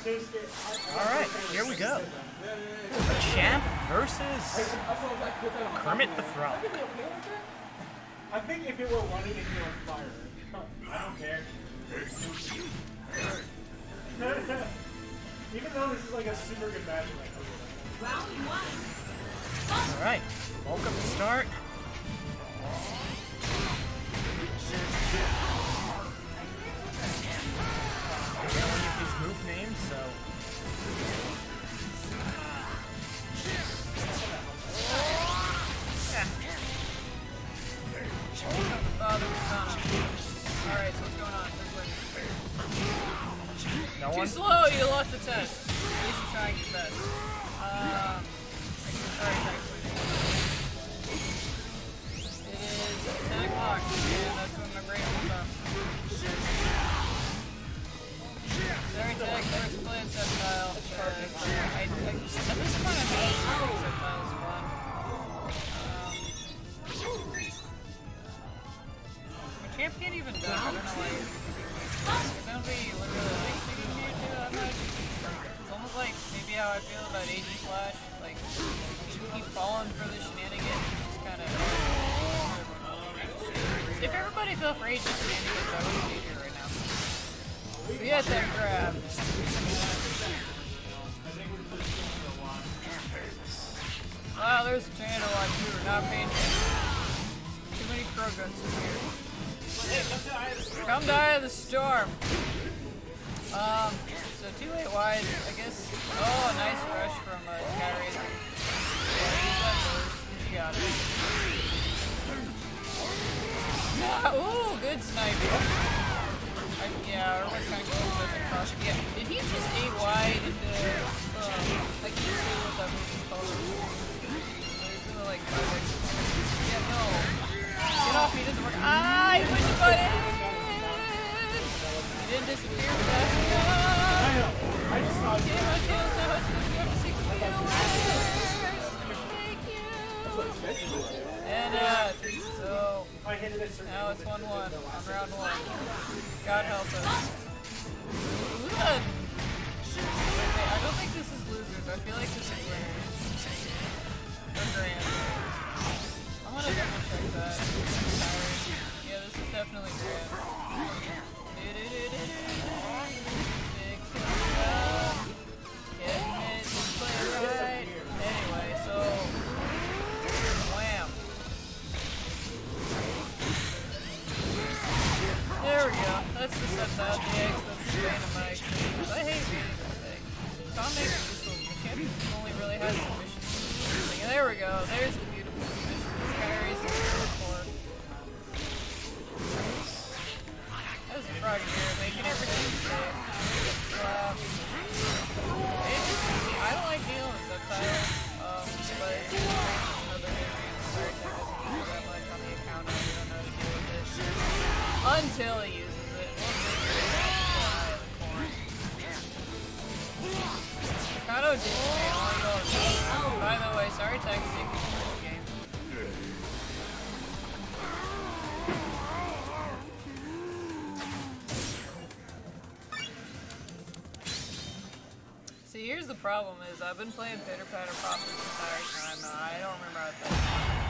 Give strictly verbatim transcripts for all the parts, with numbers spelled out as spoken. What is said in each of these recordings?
Alright, here we go. Machamp versus Kermit the Frog. I think if it were running and you're on fire, I don't care. Even though this is like a super good match, like, round one. Alright, welcome to start. I don't know any of these move names, so. Alright, so what's going on? No Too one? slow, you lost the test. At least you're trying your best. Um, sorry, thanks. It is ten o'clock, and that's when my brain comes up. Sorry, Tech, never playing Sceptile. Uh, I, I, at this point, I mean, Sceptile's fun. Um, my champ can't even duck, I don't know why. There's nobody literally like thinking here too that much. It's almost like maybe how I feel about A G Flash. Like, you keep falling for the shenanigans, just kind of. If everybody fell for A G shenanigans, I wouldn't be here right now. We had that grab. Wow, there's a channel on you. We're not paying attention. Too many Kroguns in here. Come die of the storm. Um, so two eight wide, I guess. Oh, nice rush from uh, Skyrazer. Yeah, he's done worse. He got it. Ooh, good sniping. I, yeah, everyone's kind of going with the cross. Yeah, did he just eight wide into, um, I can't see what that move is called. There's gonna like, yeah, no. Get off me, it doesn't work. Ah, he pushed the button! He didn't disappear fast enough. I know. I just saw it. Get my kills now, it's going to go for six kills. Thank you. And, uh, so, now it's one one on round one. God help us. Good. Okay, I don't think this is losers. I feel like this is winners. Or grand. I'm gonna double check that. Yeah, this is definitely grand. Big up. Getting it. Play right. Anyway, so wham. There we go. That's the Sceptile D X. That's the bane of my experience. I hate beating this thing. Tom makes it just so the champion only really has submissions. And there we go. There's the beautiful submission. Carries the four. That was a frog here, making everything safe. Slap. I don't like dealing with Sceptile, um, but it's another hit. Sorry, Tech doesn't use that much on the account. I don't know how to deal with it. Until he uses it. We'll figure it out. Mikado did me. By the way, sorry, Tech, taking the first game. See, here's the problem is I've been playing Pitter Patter Pop this entire time. No, I don't remember how to play.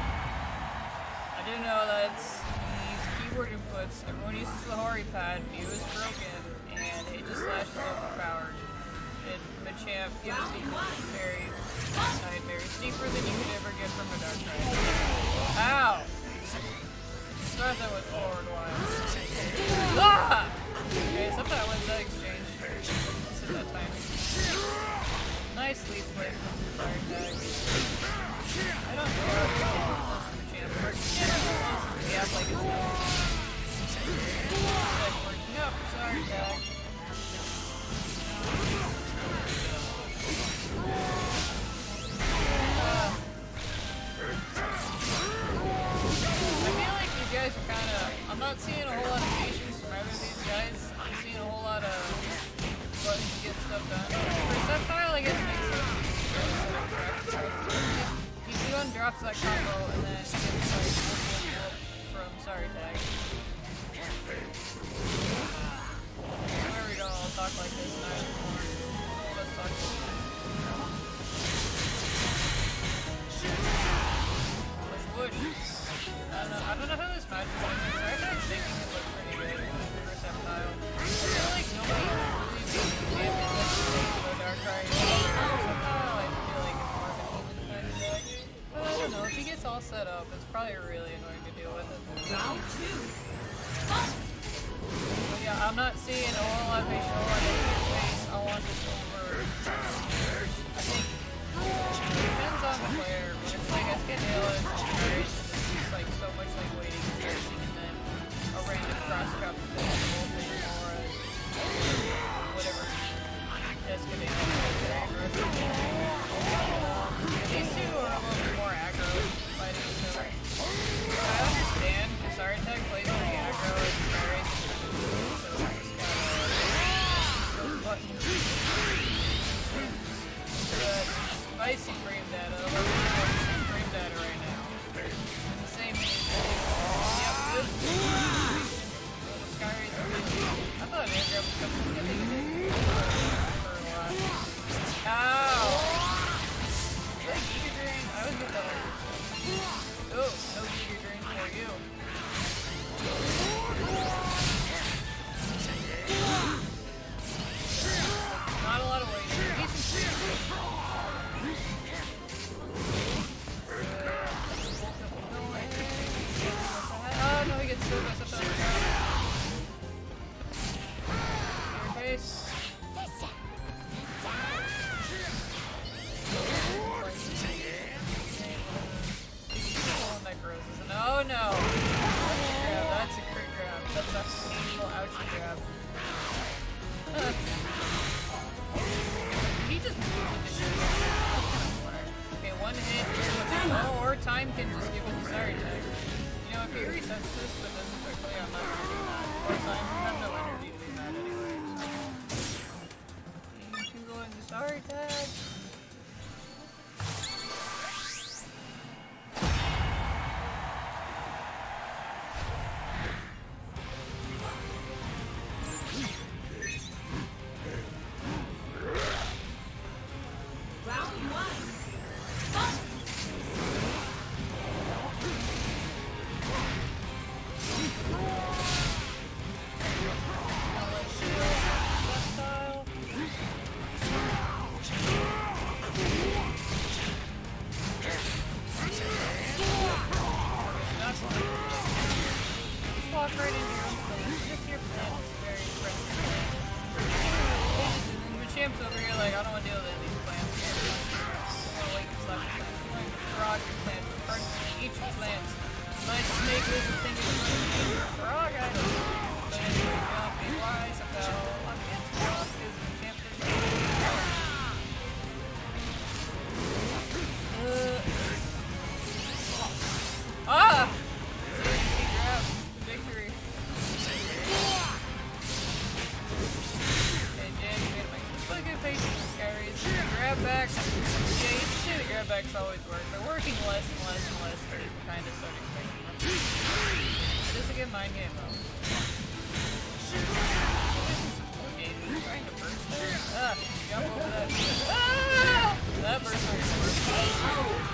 I do know that these keyboard inputs, everyone uses the Hori pad, Mew is broken, and it just slashes overpowered. And Machamp gives people very nightmares, deeper than you could ever get from a Dark Knight. Ow! Start that with forward one. Ah! Okay, somehow wins that exchange. Let's hit that timing. Nice lead play from the Fire Tag. I don't know how to get close to the champ. Yeah, yeah, like it's like working up for Fire Tag. Uh, I feel like these guys are kind of. I'm not seeing a whole lot of patience from either of these guys. I'm seeing a whole lot of buttons to get stuff done. For Sceptile, I guess it makes sense. He do undrops that combo and then gets like from Sorry Tag. There we go. I'll talk like this. Nice. like really annoying to deal with. Round two. But yeah, I'm not seeing a whole lot of facial on his face. I want this over. I think it depends on the player, but it's like Escandale and Altaris, it's just like so much like waiting and searching, and then a random cross cup to finish the whole thing, or a, whatever Escandale is very aggressive. These two are a little bit more aggro fighting each other. I understand, because Sartec plays pretty aggro and Altaris is so we just gotta those buttons. But spicy frame data, we're going to the same frame data right now. And the same music. Yep, good. Skyrays are good. I thought an airdrop was coming to get me for a while. Ow! Is that Giga Drain? I always get that one. Oh, no Giga Drain for you. Not a lot of waiting. Decent oh no, he gets so messed up on the ground. Your face. Oh no! Grab. That's a crit grab. That's a painful ouchie grab. He just moved the shit. That's kind of smart. Okay, one hit. Oh, or time can just give it the Sire tag. You know, if he resets this, but doesn't quickly, I'm not gonna do that. Or time, I have no energy to do that anyway. So. Two going to Sire tag. Walk right into your own plants. If your plant is very impressive. And Machamp's over here like, I don't want to deal with these plants. I'm gonna wait and slap your plants. I'm going to frog your plants. Pardon me, eat your plants. My snake lizard thing is running a frog item. But anyway, don't be wise about I'm against frog because Machamp doesn't uh, Ah! Victory. Okay, Jay, you gotta make some really good patience with carries. Grab back. Yeah, you can see the grab backs always work. They're working less and less and less. So you can kind of start expecting them. It is a good mind game, though. Okay, he's trying to burst there. Ah, jump over that. Ah! That burst was burst.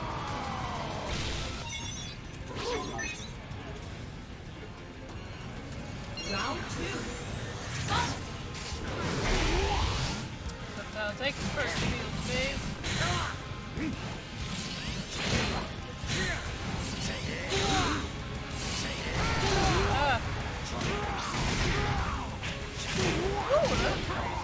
Round two. Now take the first field phase. Ah. Ooh, that's crazy.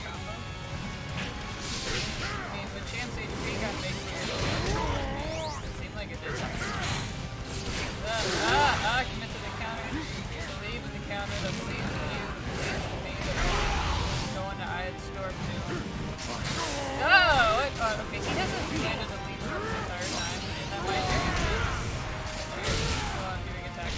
I mean, the chance H P got big here. It seemed like it did. Ah, ah, ah, commit to the counter. Believe in the counter, the believe in you, believe in me, the going to Eye of the Storm too. Oh, what? Oh, okay, he hasn't landed the lead for the entire time, and that might be while I'm doing attack.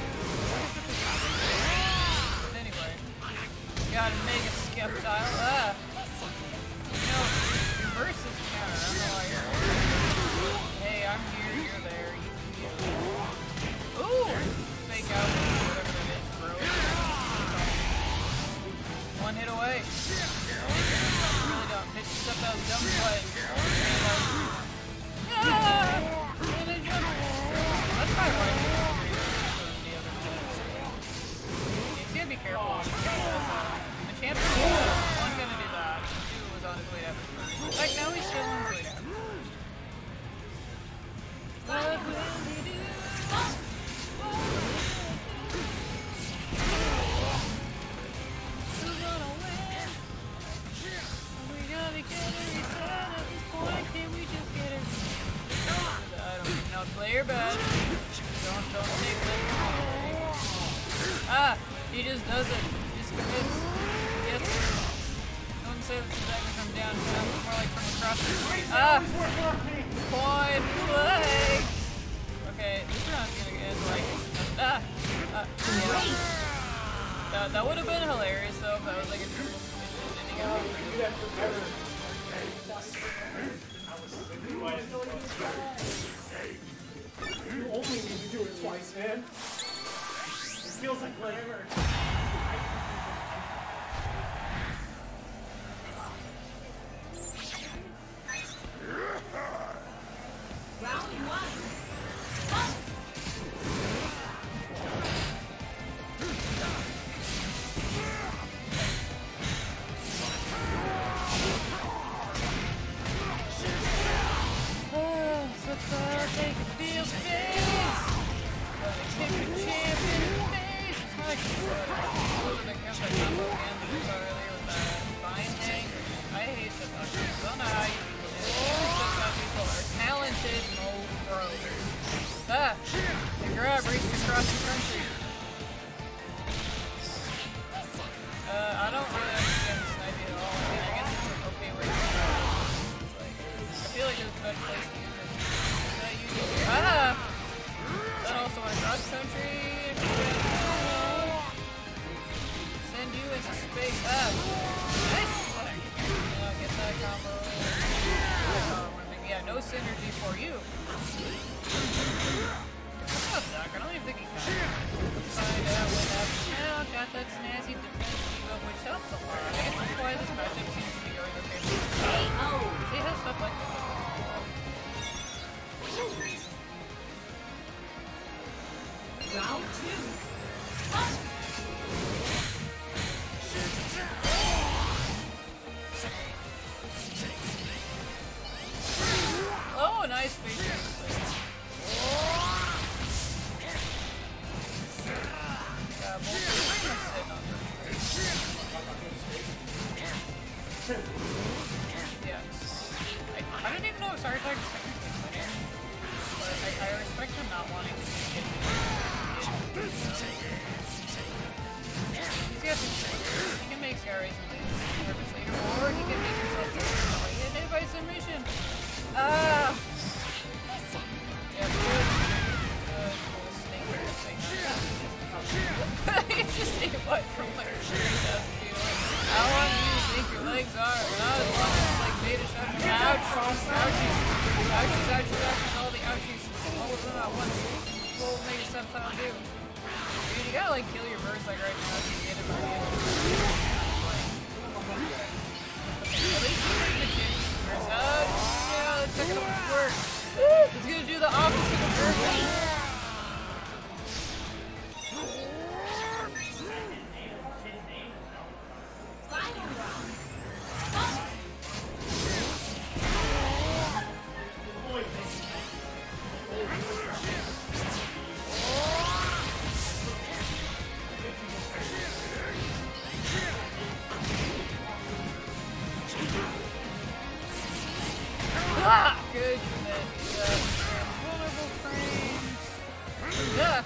But anyway, got a mega skeptile. Ah! You know, reverse this counter, I don't know why you're here. Hey, I'm here, you're there, you can do it. Ooh! Fake out, whatever that is, bro. One hit away. Really don't. Hit yourself out dumb play. Ah! And then jump. That's probably why he's the other two. He's gonna be careful. The champ is one gonna do that. Two was on his way to after first. Like now he's still on his way to after first. What will he do? play your best. Don't, don't take that. Ah, he just does it. He just commits. Yes. I wouldn't say that's exactly from downtown, it's more like from across the street. Ah! Point blank! Okay, this round's gonna end like. Ah! Uh, yeah. That, that would have been hilarious though if that was like a triple submission ending up. You only need to do it twice, man. It feels like forever. Round one. Ah! The grab racing across the country. Uh, I don't really understand the sniping at all. I mean, I guess it's okay where it's like, I feel like there's a better place to use it. Should I use it here? Ah! Then also want to cross country. Send you into space. Ah! Nice! Uh, get that combo. Yeah, no synergy for you. I don't even think he can. Find out when up now, got that snazzy defense debuff, which helps a lot. I guess that's why this matchup seems to be going okay. See how stuff like that. Round two. Oh, nice feature. Yeah. I, I don't even know if Sartag is technically winning, but I, I respect him not wanting to get it. He's got some tricks. He can make Sky Rays and lose purpose later, or he can make himself get hit by submission. Ah! Yeah, good. Good. Cool snake or thing. It's just a what from like thirty thousand feet away. How long do you think your legs are? Not as long as like beta shot. Ouch! Ouchies! Ouchies, ouchies, ouchies, all the ouchies. All of them at once. What will make a seven pound do? Dude, you gotta like kill your burst like right now to get it right in. At least you take the chance. Uh, yeah, let's check it out with work. It's gonna do the opposite of perfect. Ah! Good commit. Yeah. Vulnerable frames. Yeah.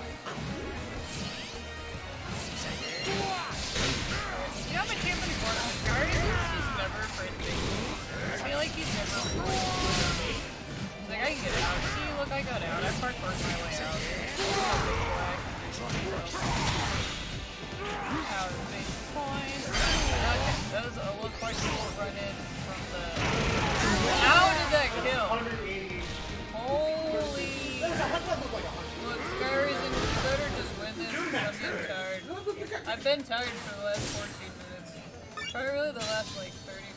You know how much damage he's working with Guardian? He's never afraid to make moves. I feel like he's never afraid. He's like, I can get out. See, look, I got out. I parkoured my way out. Out of base points. Okay, that was a look like people run in from the. How did that kill? Holy. Look, Skyrays and you better just win this because I'm getting tired. I've been tired for the last fourteen minutes. Probably really the last like thirty.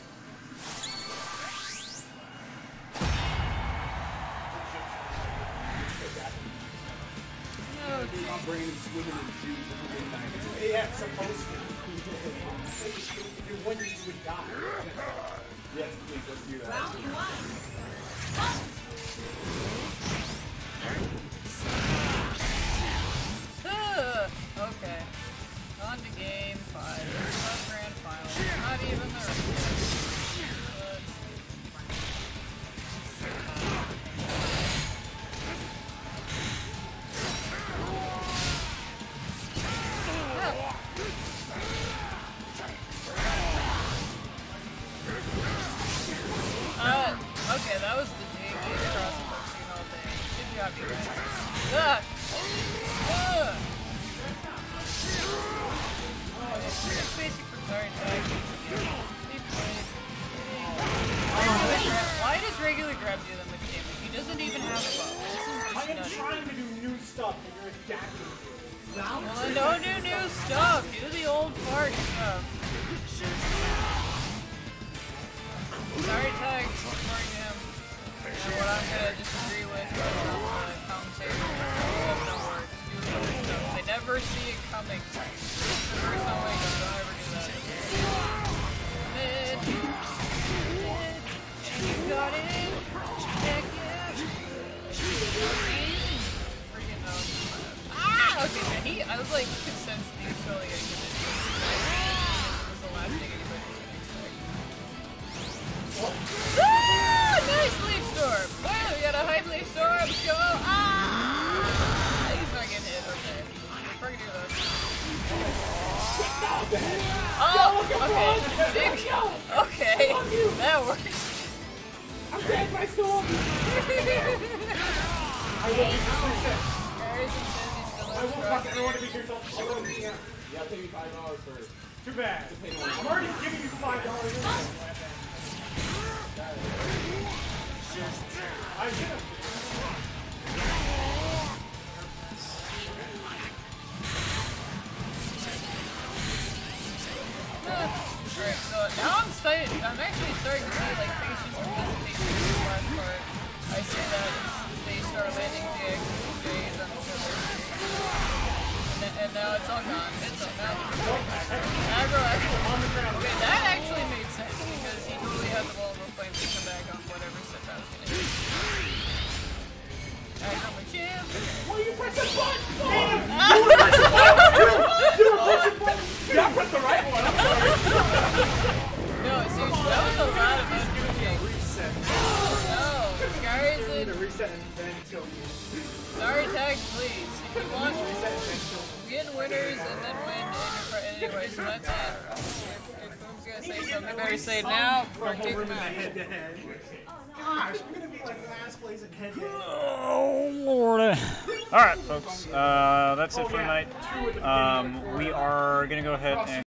No, My brain is swimming in juice at midnight. Yeah, it's supposed to. If you're wondering, you would die. Yes, please, let's do that. Round one. Uh, okay. On to game five. Not grand final. Not even the rest. job, you guys. Ugh. Ugh. It's basic for sorry tag. Why does regular grab do that much damage? He doesn't even have a buff. This is just I am nutty. trying to do new stuff and you're adapting to it. Well, then don't do new stuff. Do the old fart stuff. Sorry, tag supporting him. And what I'm gonna disagree with is uh, commentators have no words. Do the other stuff. They never see it coming. It's the first time I go, don't ever do that. Mid. Mid. And you got it. Heck yeah. Freaking no. Ah! Okay, man. He, I was like, could sense the totally gonna get this. It was the last thing anybody was gonna expect. Ah! Nice leaf storm! Wow, we got a high leaf storm! Go! Ah! He's not getting hit, okay. We're gonna do this. Oh! Okay. Okay. That works. I'm dead, but I still won't be. I will be reset. Harrison says he's still I won't in fuck trust. everyone to be here. I'll go to the end. You gotta pay me five dollars first. Too bad. I'm already giving you five dollars. I should have. Alright, so now I'm starting, I'm actually starting to see like patience and hesitation in the last part. I say that they start landing the X and J's on each other. And, then, and now it's all gone. It's all now aggro actually on the ground. Okay, that actually made sense because he totally had the vulnerable flames to come back on whatever step I was gonna hit. Aggro my champ. Well, you pressed the button! Damn! You were pressing the button! You were pressing the button! Yeah, I pressed the right one, I'm sorry. No, seriously, that was a lot of undoing. Reset. No, guys, You need to reset and then kill me. sorry tag, please. If you want, Reset and then kill me. get winners and then win. And anyway, so that's it. If, if Boom's gonna say something, better say it now or Whole kick room him in the out. head-to-head. Gosh, we're gonna be like last place in head-to-head. Oh, Lord. All right, folks. Uh, that's it for tonight. Um, we are going to go ahead and